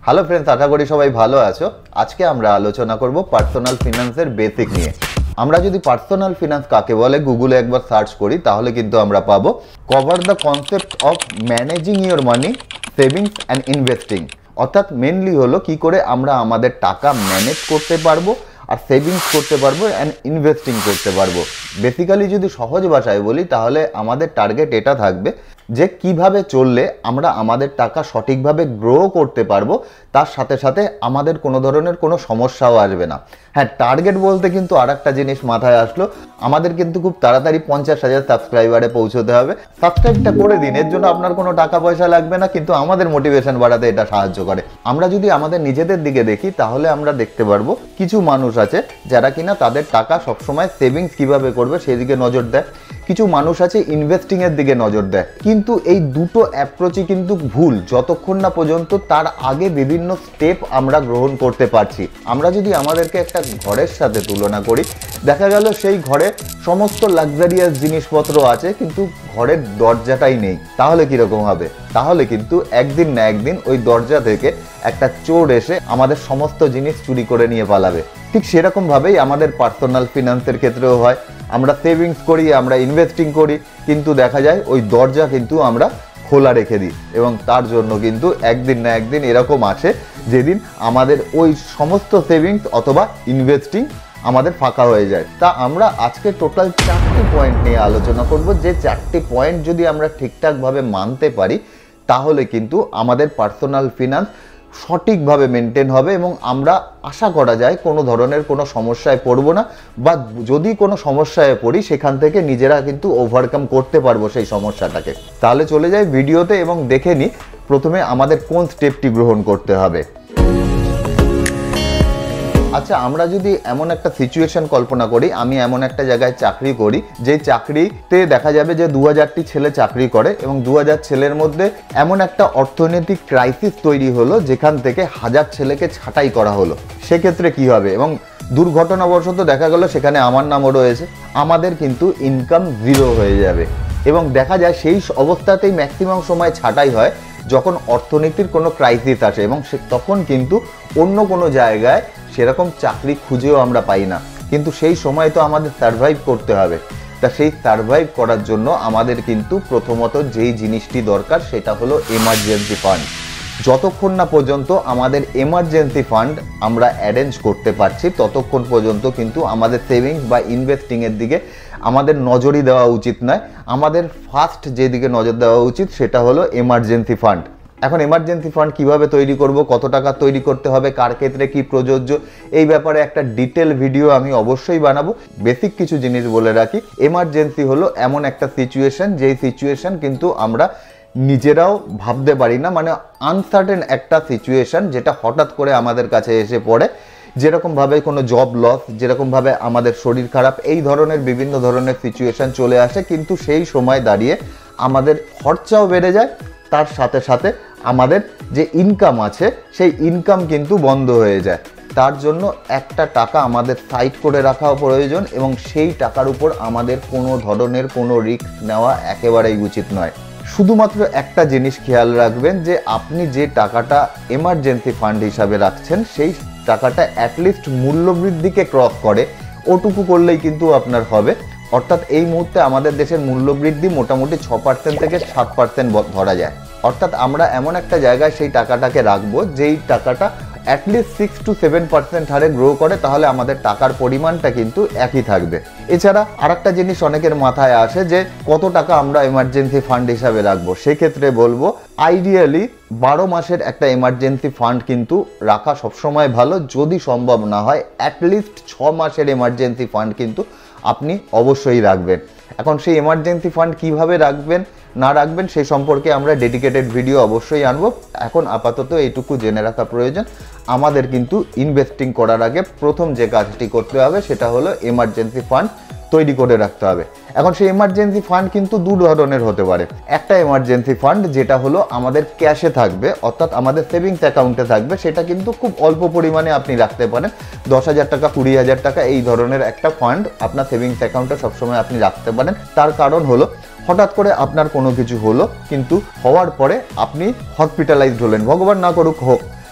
Hello friends, আশা করি সবাই ভালো আছো। আজকে আমরা আলোচনা করব পার্সোনাল ফিনান্সের বেসিক নিয়ে। আমরা যদি পার্সোনাল ফিনান্স কাকে বলে গুগলে একবার সার্চ করি তাহলে কিন্তু আমরা পাবো cover the concept of managing your money, savings and investing. অর্থাৎ মেনলি হলো কি করে আমরা আমাদের টাকা ম্যানেজ করতে পারবো আর সেভিংস করতে পারবো অ্যান্ড ইনভেস্টিং করতে পারবো। বেসিক্যালি যদি সহজ ভাষায় বলি তাহলে আমাদের টার্গেট এটা থাকবে যে কিভাবে চললে আমরা আমাদের টাকা সঠিকভাবে গ্রো করতে পারবো, তার সাথে সাথে আমাদের কোনো ধরনের কোনো সমস্যাও আসবে না। হ্যাঁ, টার্গেট বলতে কিন্তু আর একটা জিনিস মাথায় আসলো, আমাদের কিন্তু খুব তাড়াতাড়ি 50,000 সাবস্ক্রাইবারে পৌঁছতে হবে। সাবস্ক্রাইবটা করে দিন, এর জন্য আপনার কোনো টাকা পয়সা লাগবে না, কিন্তু আমাদের মোটিভেশন বাড়াতে এটা সাহায্য করে। আমরা যদি আমাদের নিজেদের দিকে দেখি তাহলে আমরা দেখতে পারবো কিছু মানুষ আছে যারা কিনা তাদের টাকা সবসময় সেভিংস কিভাবে করবে সেই দিকে নজর দেয়, কিছু মানুষ আছে ইনভেস্টিং এর দিকে নজর দেয়। কিন্তু এই দুটো অ্যাপ্রোচই কিন্তু ভুল যতক্ষণ না পর্যন্ত তার আগে বিভিন্ন স্টেপ আমরা গ্রহণ করতে পারছি। আমরা যদি আমাদেরকে একটা ঘরের সাথে তুলনা করি, দেখা গেল সেই ঘরে সমস্ত লাক্সারিয়াস জিনিসপত্র আছে কিন্তু ঘরের দরজাটাই নেই, তাহলে কিরকম হবে? তাহলে কিন্তু একদিন না একদিন ওই দরজা থেকে একটা চোর এসে আমাদের সমস্ত জিনিস চুরি করে নিয়ে পালাবে। ঠিক সেরকম ভাবেই আমাদের পার্সোনাল ফিনান্সের ক্ষেত্রেও হয়। আমরা সেভিংস করি, আমরা ইনভেস্টিং করি, কিন্তু দেখা যায় ওই দরজা কিন্তু আমরা খোলা রেখে দিই এবং তার জন্য কিন্তু একদিন না একদিন এরকম আসে যেদিন আমাদের ওই সমস্ত সেভিংস অথবা ইনভেস্টিং আমাদের ফাঁকা হয়ে যায়। তা আমরা আজকে টোটাল 4টি পয়েন্ট নিয়ে আলোচনা করব, যে 4টি পয়েন্ট যদি আমরা ঠিকঠাকভাবে মানতে পারি তাহলে কিন্তু আমাদের পার্সোনাল ফিনান্স সঠিকভাবে মেনটেন হবে এবং আমরা আশা করা যায় কোনো ধরনের কোনো সমস্যায় পড়বো না, বা যদি কোনো সমস্যায় পড়ি সেখান থেকে নিজেরা কিন্তু ওভারকাম করতে পারবো সেই সমস্যাটাকে। তাহলে চলে যাই ভিডিওতে এবং দেখে নিই প্রথমে আমাদের কোন স্টেপটি গ্রহণ করতে হবে। আচ্ছা, আমরা যদি এমন একটা সিচুয়েশন কল্পনা করি, আমি এমন একটা জায়গায় চাকরি করি যে চাকরিতে দেখা যাবে যে 2000টি ছেলে চাকরি করে এবং 2000 ছেলের মধ্যে এমন একটা অর্থনৈতিক ক্রাইসিস তৈরি হলো যেখান থেকে 1000 ছেলেকে ছাঁটাই করা হলো। সেক্ষেত্রে কি হবে? এবং দুর্ঘটনাবশত দেখা গেল সেখানে আমার নামও রয়েছে, আমাদের কিন্তু ইনকাম জিরো হয়ে যাবে। এবং দেখা যায় সেই অবস্থাতেই ম্যাক্সিমাম সময় ছাঁটাই হয় যখন অর্থনীতির কোনো ক্রাইসিস আসে এবং তখন কিন্তু অন্য কোনো জায়গায় সেরকম চাকরি খুঁজেও আমরা পাই না, কিন্তু সেই সময় তো আমাদের সার্ভাইভ করতে হবে। তা সেই সার্ভাইভ করার জন্য আমাদের কিন্তু প্রথমত যেই জিনিসটি দরকার সেটা হলো এমার্জেন্সি ফান্ড। যতক্ষণ না পর্যন্ত আমাদের এমার্জেন্সি ফান্ড আমরা অ্যারেঞ্জ করতে পারছি ততক্ষণ পর্যন্ত কিন্তু আমাদের সেভিংস বা ইনভেস্টিংয়ের দিকে আমাদের নজরই দেওয়া উচিত নয়। আমাদের ফার্স্ট যেদিকে নজর দেওয়া উচিত সেটা হলো এমার্জেন্সি ফান্ড। এখন এমার্জেন্সি ফান্ড কিভাবে তৈরি করব, কত টাকা তৈরি করতে হবে, কার ক্ষেত্রে কি প্রযোজ্য, এই ব্যাপারে একটা ডিটেল ভিডিও আমি অবশ্যই বানাবো। বেসিক কিছু জিনিস বলে রাখি, এমার্জেন্সি হলো এমন একটা সিচুয়েশন যেই সিচুয়েশন কিন্তু আমরা নিজেরাও ভাবতে পারি না, মানে আনসার্টেন একটা সিচুয়েশন যেটা হঠাৎ করে আমাদের কাছে এসে পড়ে। যেরকমভাবে কোনো জব লস, যেরকমভাবে আমাদের শরীর খারাপ, এই ধরনের বিভিন্ন ধরনের সিচুয়েশন চলে আসে, কিন্তু সেই সময় দাঁড়িয়ে আমাদের খরচাও বেড়ে যায়, তার সাথে সাথে আমাদের যে ইনকাম আছে সেই ইনকাম কিন্তু বন্ধ হয়ে যায়। তার জন্য একটা টাকা আমাদের সাইড করে রাখাও প্রয়োজন এবং সেই টাকার উপর আমাদের কোনো ধরনের কোনো রিস্ক নেওয়া একেবারেই উচিত নয়। শুধুমাত্র একটা জিনিস খেয়াল রাখবেন যে আপনি যে টাকাটা এমার্জেন্সি ফান্ড হিসাবে রাখছেন সেই টাকাটা অ্যাটলিস্ট মূল্যবৃদ্ধিকে ক্রস করে, ওটুকু করলেই কিন্তু আপনার হবে। অর্থাৎ এই মুহূর্তে আমাদের দেশের মূল্যবৃদ্ধি মোটামুটি 6% থেকে 7% ধরা যায়। অর্থাৎ আমরা এমন একটা জায়গায় সেই টাকাটাকে রাখবো যেই টাকাটা অ্যাটলিস্ট 6 to 7% হারে গ্রো করে, তাহলে আমাদের টাকার পরিমাণটা কিন্তু একই থাকবে। এছাড়া আরেকটা জিনিস অনেকের মাথায় আসে যে কত টাকা আমরা এমার্জেন্সি ফান্ড হিসাবে রাখবো। সেক্ষেত্রে বলবো আইডিয়ালি 12 মাসের একটা এমার্জেন্সি ফান্ড কিন্তু রাখা সবসময় ভালো। যদি সম্ভব না হয় অ্যাটলিস্ট 6 মাসের এমার্জেন্সি ফান্ড কিন্তু আপনি অবশ্যই রাখবেন। এখন সেই এমার্জেন্সি ফান্ড কিভাবে রাখবেন না রাখবেন সেই সম্পর্কে আমরা ডেডিকেটেড ভিডিও অবশ্যই আনবো। এখন আপাতত এইটুকু জেনে রাখা প্রয়োজন, আমাদের কিন্তু ইনভেস্টিং করার আগে প্রথম যে কাজটি করতে হবে সেটা হলো এমার্জেন্সি ফান্ড তৈরি করে রাখতে হবে। এখন সেই এমার্জেন্সি ফান্ড কিন্তু দু ধরনের হতে পারে। একটা এমার্জেন্সি ফান্ড যেটা হলো আমাদের ক্যাশে থাকবে, অর্থাৎ আমাদের সেভিংস অ্যাকাউন্টে থাকবে, সেটা কিন্তু খুব অল্প পরিমাণে আপনি রাখতে পারেন। 10,000 টাকা, 20,000 টাকা এই ধরনের একটা ফান্ড আপনার সেভিংস অ্যাকাউন্টে সবসময় আপনি রাখতে পারেন। তার কারণ হলো হঠাৎ করে আপনার কোনো কিছু হলো, কিন্তু হওয়ার পরে আপনি হসপিটালাইজড হলেন, ভগবান না করুক হোক,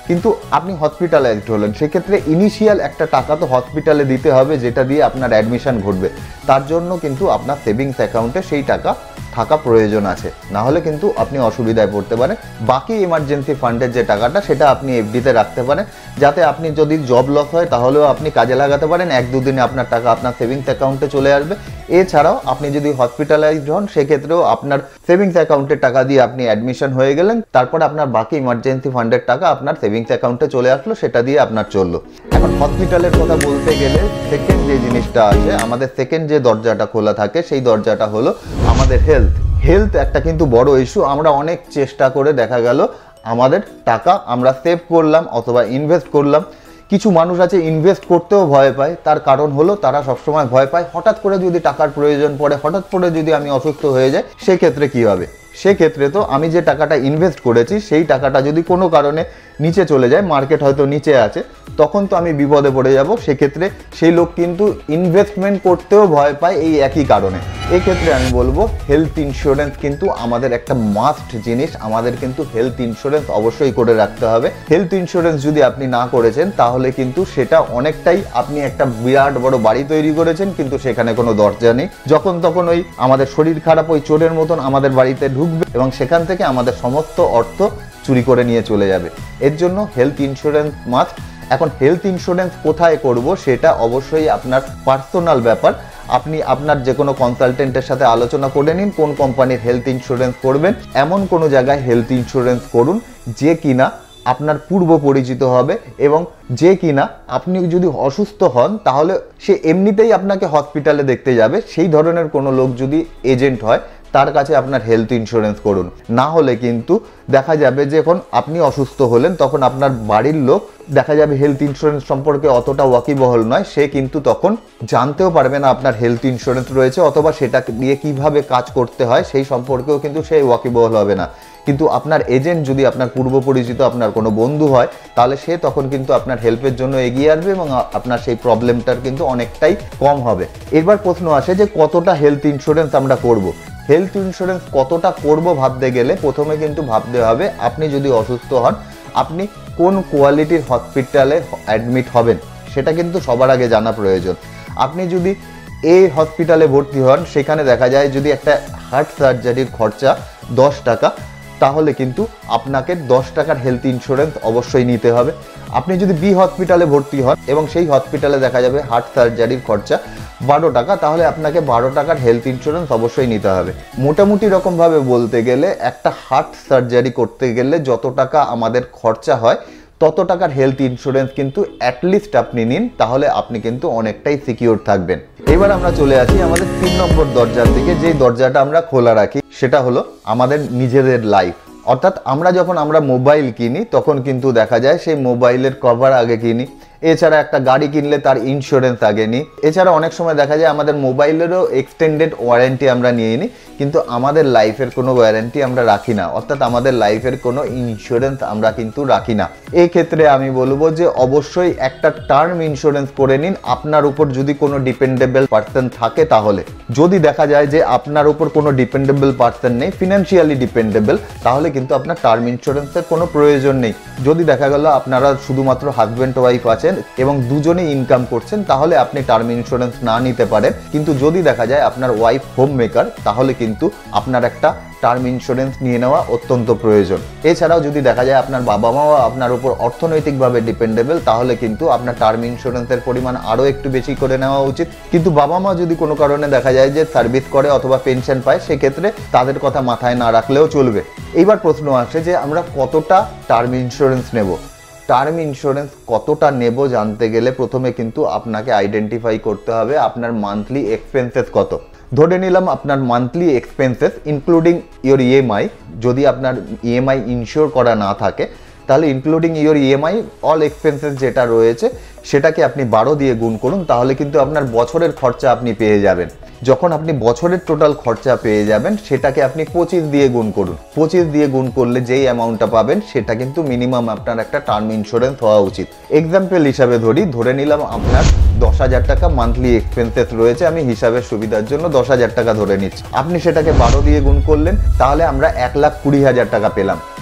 কিন্তু আপনি হসপিটালাইজড হলেন, সেক্ষেত্রে ইনিশিয়াল একটা টাকা তো হসপিটালে দিতে হবে, যেটা দিয়ে আপনার অ্যাডমিশন ঘটবে। তার জন্য কিন্তু আপনার সেভিংস অ্যাকাউন্টে সেই টাকা থাকা প্রয়োজন আছে, না হলে কিন্তু আপনি অসুবিধায় পড়তে পারেন। বাকি ইমার্জেন্সি ফান্ডের যে টাকাটা সেটা আপনি এফডিতে রাখতে পারেন, যাতে আপনি যদি জব লস হয় তাহলেও আপনি কাজে লাগাতে পারেন, 1-2 দিনে আপনার টাকা আপনার সেভিংস অ্যাকাউন্টে চলে আসবে। এছাড়াও আপনি যদি হসপিটালাইজড হন সেক্ষেত্রেও আপনার সেভিংস অ্যাকাউন্টের টাকা দিয়ে আপনি অ্যাডমিশন হয়ে গেলেন, তারপরে আপনার বাকি ইমার্জেন্সি ফান্ডের টাকা আপনার সেভিংস অ্যাকাউন্টে চলে আসলো, সেটা দিয়ে আপনার চললো। এখন হসপিটালের কথা বলতে গেলে সেকেন্ড যে জিনিসটা আছে, আমাদের সেকেন্ড যে দরজাটা খোলা থাকে সেই দরজাটা হলো আমাদের হেলথ একটা কিন্তু বড় ইস্যু। আমরা অনেক চেষ্টা করে দেখা গেল আমাদের টাকা আমরা সেভ করলাম অথবা ইনভেস্ট করলাম। কিছু মানুষ আছে ইনভেস্ট করতেও ভয় পায়, তার কারণ হলো তারা সবসময় ভয় পায় হঠাৎ করে যদি টাকার প্রয়োজন পড়ে, হঠাৎ করে যদি আমি অসুস্থ হয়ে যাই সেক্ষেত্রে কি হবে। সেক্ষেত্রে তো আমি যে টাকাটা ইনভেস্ট করেছি সেই টাকাটা যদি কোনো কারণে নিচে চলে যায়, মার্কেট হয়তো নিচে আছে, তখন তো আমি বিপদে পড়ে যাব। সেক্ষেত্রে সেই লোক কিন্তু ইনভেস্টমেন্ট করতেও ভয় পায় এই একই কারণে। এক্ষেত্রে আমি বলবো হেলথ ইন্স্যুরেন্স কিন্তু আমাদের একটা মাস্ট জিনিস, আমাদের কিন্তু হেলথ ইন্স্যুরেন্স অবশ্যই করে রাখতে হবে। হেলথ ইন্স্যুরেন্স যদি আপনি না করেছেন তাহলে কিন্তু সেটা অনেকটাই আপনি একটা বিরাট বড় বাড়ি তৈরি করেছেন, কিন্তু সেখানে কোনো দরজা নেই। যখন তখন ওই আমাদের শরীর খারাপ ওই চোরের মতন আমাদের বাড়িতে ঢুকবে এবং সেখান থেকে আমাদের সমস্ত অর্থ চুরি করে নিয়ে চলে যাবে। এর জন্য হেলথ ইন্স্যুরেন্স মাস্ট। এখন হেলথ ইন্স্যুরেন্স কোথায় করব সেটা অবশ্যই আপনার পার্সোনাল ব্যাপার। আপনি আপনার যে কোনো কনসালটেন্টের সাথে আলোচনা করে নিন কোন কোম্পানির হেলথ ইন্স্যুরেন্স করবেন। এমন কোনো জায়গায় হেলথ ইন্স্যুরেন্স করুন যে কিনা আপনার পূর্ব পরিচিত হবে, এবং যে কিনা আপনি যদি অসুস্থ হন তাহলে সে এমনিতেই আপনাকে হসপিটালে দেখতে যাবে, সেই ধরনের কোনো লোক যদি এজেন্ট হয় তার কাছে আপনার হেলথ ইন্স্যুরেন্স করুন। না হলে কিন্তু দেখা যাবে যে যখন আপনি অসুস্থ হলেন তখন আপনার বাড়ির লোক দেখা যাবে হেলথ ইন্স্যুরেন্স সম্পর্কে অতটা ওয়াকিবহল নয়, সে কিন্তু তখন জানতেও পারবে না আপনার হেলথ ইন্স্যুরেন্স রয়েছে, অথবা সেটা দিয়ে কিভাবে কাজ করতে হয় সেই সম্পর্কেও কিন্তু সে ওয়াকিবহল হবে না। কিন্তু আপনার এজেন্ট যদি আপনার পূর্ব পরিচিত আপনার কোনো বন্ধু হয় তাহলে সে তখন কিন্তু আপনার হেল্পের জন্য এগিয়ে আসবে এবং আপনার সেই প্রবলেমটার কিন্তু অনেকটাই কম হবে। এবার প্রশ্ন আসে যে কতটা হেলথ ইন্স্যুরেন্স আমরা করব। হেলথ ইন্স্যুরেন্স কতটা করব ভাবতে গেলে প্রথমে কিন্তু ভাবতে হবে আপনি যদি অসুস্থ হন আপনি কোন কোয়ালিটির হসপিটালে অ্যাডমিট হবেন, সেটা কিন্তু সবার আগে জানা প্রয়োজন। আপনি যদি এই হসপিটালে ভর্তি হন সেখানে দেখা যায় যদি একটা হার্ট সার্জারির খরচা 10 টাকা, তাহলে কিন্তু আপনাকে 10 টাকার হেলথ ইন্স্যুরেন্স অবশ্যই নিতে হবে। আপনি যদি বি হসপিটালে ভর্তি হন এবং সেই হসপিটালে দেখা যাবে হার্ট সার্জারির খরচা 12 টাকা, তাহলে আপনাকে 12 টাকার হেলথ ইন্স্যুরেন্স অবশ্যই নিতে হবে। মোটামুটি রকমভাবে বলতে গেলে একটা হার্ট সার্জারি করতে গেলে যত টাকা আমাদের খরচা হয় তত টাকার হেলথ ইন্স্যুরেন্স কিন্তু অ্যাটলিস্ট আপনি নিন, তাহলে আপনি কিন্তু অনেকটাই সিকিউর থাকবেন। এবার আমরা চলে আসি আমাদের 3 নম্বর দরজার দিকে। যেই দরজাটা আমরা খোলা রাখি সেটা হলো আমাদের নিজেদের লাইফ। অর্থাৎ আমরা মোবাইল কিনি তখন কিন্তু দেখা যায় সেই মোবাইলের কভার আগে কিনি, এছাড়া একটা গাড়ি কিনলে তার ইন্স্যুরেন্স আগে নিই, এছাড়া অনেক সময় দেখা যায় আমাদের মোবাইলেরও এক্সটেন্ডেড ওয়ারেন্টি আমরা নিয়ে নিই, কিন্তু আমাদের লাইফের কোনো ওয়ারেন্টি আমরা রাখি না, অর্থাৎ আমাদের লাইফের কোনো ইন্স্যুরেন্স আমরা কিন্তু রাখি না। এই ক্ষেত্রে আমি বলবো যে অবশ্যই একটা টার্ম ইন্স্যুরেন্স করে নিন। আপনার উপর যদি কোনো ডিপেন্ডেবল পার্সন থাকে তাহলে, যদি দেখা যায় যে আপনার উপর কোনো ডিপেন্ডেবল পার্সন নেই, ফিনান্সিয়ালি ডিপেন্ডেবল, তাহলে কিন্তু আপনার টার্ম ইন্স্যুরেন্সের কোনো প্রয়োজন নেই। যদি দেখা গেল আপনারা শুধুমাত্র হাজব্যান্ড ওয়াইফ আছেন এবং দুজনেই ইনকাম করছেন তাহলে আপনি টার্ম ইন্স্যুরেন্স না নিতে পারেন, কিন্তু যদি দেখা যায় আপনার ওয়াইফ হোম মেকার তাহলে কিন্তু আপনার একটা টার্ম ইন্স্যুরেন্স নিয়ে নেওয়া অত্যন্ত প্রয়োজন। এছাড়াও যদি দেখা যায় আপনার বাবা মাও আপনার উপর অর্থনৈতিকভাবে ডিপেন্ডেবল তাহলে কিন্তু আপনার টার্ম ইন্স্যুরেন্সের পরিমাণ আরও একটু বেশি করে নেওয়া উচিত। কিন্তু বাবা মা যদি কোনো কারণে দেখা যায় যে সার্ভিস করে অথবা পেনশন পায় সেক্ষেত্রে তাদের কথা মাথায় না রাখলেও চলবে। এইবার প্রশ্ন আসে যে আমরা কতটা টার্ম ইন্স্যুরেন্স নেব। টার্ম ইন্স্যুরেন্স কতটা নেব জানতে গেলে প্রথমে কিন্তু আপনাকে আইডেন্টিফাই করতে হবে আপনার মান্থলি এক্সপেন্সেস কত। ধরে নিলাম আপনার monthly expenses including your EMI, যদি আপনার ইএমআই ইনশিওর করা না থাকে তাহলে including your EMI all expenses যেটা রয়েছে সেটাকে আপনি 12 দিয়ে গুণ করুন, তাহলে কিন্তু আপনার বছরের খরচা আপনি পেয়ে যাবেন। যখন আপনি বছরের টোটাল খরচা পেয়ে যাবেন সেটাকে আপনি 25 দিয়ে গুণ করুন। 25 দিয়ে গুণ করলে যেই অ্যামাউন্টটা পাবেন সেটা কিন্তু মিনিমাম আপনার একটা টার্ম ইন্স্যুরেন্স হওয়া উচিত। এক্সাম্পল হিসাবে ধরে নিলাম আপনার 10,000 টাকা মান্থলি এক্সপেন্সেস রয়েছে, আমি হিসাবের সুবিধার জন্য 10,000 টাকা ধরে নিচ্ছি। আপনি সেটাকে 12 দিয়ে গুণ করলেন তাহলে আমরা 1,20,000 টাকা পেলাম।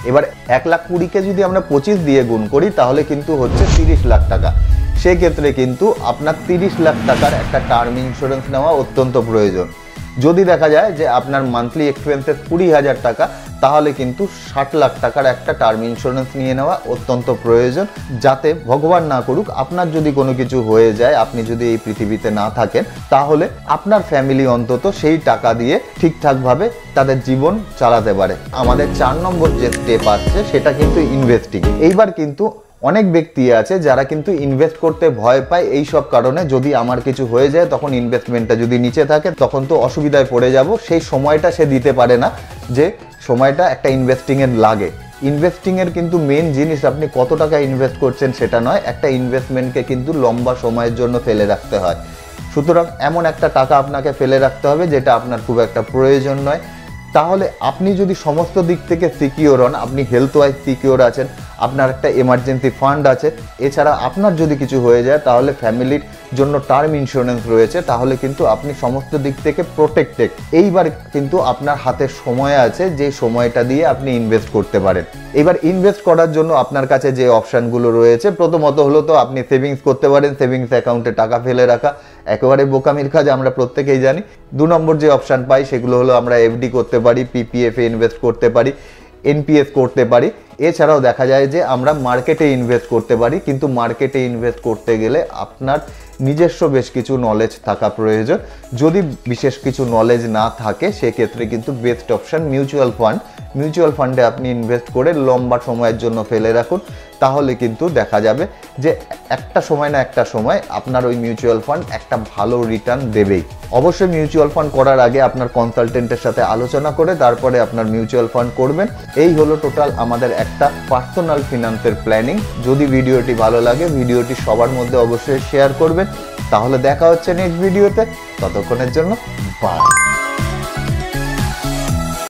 এবার 1,20,000-কে যদি আমরা 25 দিয়ে গুণ করি তাহলে কিন্তু হচ্ছে 30 লাখ টাকা। সেক্ষেত্রে কিন্তু আপনার 30 লাখ টাকার একটা টার্ম ইন্স্যুরেন্স নেওয়া অত্যন্ত প্রয়োজন। যদি দেখা যায় যে আপনার মান্থলি এক্সপেন্সেস 20,000 টাকা, তাহলে কিন্তু 60 লাখ টাকার একটা টার্ম ইন্স্যুরেন্স নিয়ে নেওয়া অত্যন্ত প্রয়োজন, যাতে ভগবান না করুক আপনার যদি কোনো কিছু হয়ে যায়, আপনি যদি এই পৃথিবীতে না থাকেন, তাহলে আপনার ফ্যামিলি অন্তত সেই টাকা দিয়ে ঠিকঠাকভাবে তাদের জীবন চালাতে পারে। আমাদের 4 নম্বর যে স্টেপ আসছে সেটা কিন্তু ইনভেস্টিং। এইবার কিন্তু অনেক ব্যক্তি আছে যারা কিন্তু ইনভেস্ট করতে ভয় পায় এই সব কারণে, যদি আমার কিছু হয়ে যায় তখন ইনভেস্টমেন্টটা যদি নিচে থাকে তখন তো অসুবিধায় পড়ে যাব, সেই সময়টা সে দিতে পারে না যে সময়টা একটা ইনভেস্টিংয়ের লাগে। ইনভেস্টিংয়ের কিন্তু মেন জিনিস আপনি কত টাকা ইনভেস্ট করছেন সেটা নয়, একটা ইনভেস্টমেন্টকে কিন্তু লম্বা সময়ের জন্য ফেলে রাখতে হয়। সুতরাং এমন একটা টাকা আপনাকে ফেলে রাখতে হবে যেটা আপনার খুব একটা প্রয়োজন নয়। তাহলে আপনি যদি সমস্ত দিক থেকে সিকিওর হন, আপনি হেলথ ওয়াইজ সিকিওর আছেন, আপনার একটা এমার্জেন্সি ফান্ড আছে, এছাড়া আপনার যদি কিছু হয়ে যায় তাহলে ফ্যামিলির জন্য টার্ম ইন্স্যুরেন্স রয়েছে, তাহলে কিন্তু আপনি সমস্ত দিক থেকে প্রোটেক্টেড। এইবার কিন্তু আপনার হাতে সময় আছে যে সময়টা দিয়ে আপনি ইনভেস্ট করতে পারেন। এবার ইনভেস্ট করার জন্য আপনার কাছে যে অপশানগুলো রয়েছে, প্রথমত হলো তো আপনি সেভিংস করতে পারেন, সেভিংস অ্যাকাউন্টে টাকা ফেলে রাখা একেবারে বোকামির কাজ, আমরা প্রত্যেকেই জানি। 2 নম্বর যে অপশান পাই সেগুলো হলো আমরা এফডি করতে পারি, পিপিএফে ইনভেস্ট করতে পারি, এনপিএস করতে পারি। এছাড়াও দেখা যায় যে আমরা মার্কেটে ইনভেস্ট করতে পারি, কিন্তু মার্কেটে ইনভেস্ট করতে গেলে আপনার নিজস্ব বেশ কিছু নলেজ থাকা প্রয়োজন। যদি বিশেষ কিছু নলেজ না থাকে সেক্ষেত্রে কিন্তু best option mutual fund. Mutual ফান্ডে আপনি ইনভেস্ট করে লম্বা সময়ের জন্য ফেলে রাখুন, তাহলে কিন্তু দেখা যাবে যে একটা সময় না একটা সময় আপনার ওই মিউচুয়াল ফান্ড একটা ভালো রিটার্ন দেবেই। অবশ্যই মিউচুয়াল ফান্ড করার আগে আপনার কনসালটেন্টের সাথে আলোচনা করে তারপরে আপনার মিউচুয়াল ফান্ড করবেন। এই হলো টোটাল আমাদের একটা পার্সোনাল ফিনান্সের প্ল্যানিং। যদি ভিডিওটি ভালো লাগে ভিডিওটি সবার মধ্যে অবশ্যই শেয়ার করবেন। তাহলে দেখা হচ্ছে নেক্সট ভিডিওতে, ততক্ষণের জন্য বাই।